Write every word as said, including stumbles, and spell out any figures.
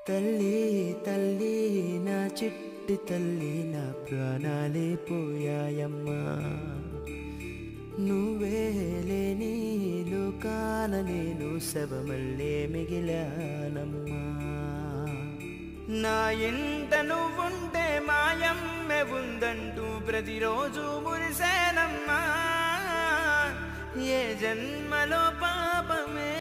తల్లి తల్లి నా చిట్టి తల్లి నా ప్రాణాలే పోయాయమ్మా నువ్వే లేని లోకాన నేను శవమల్లే మిగిలానమ్మా నా ఇంట నువ్వుంటే మాయమ్మె ఉందంటూ ప్రతిరోజు మురిసేనమ్మా ఏ జన్మలో పాపమే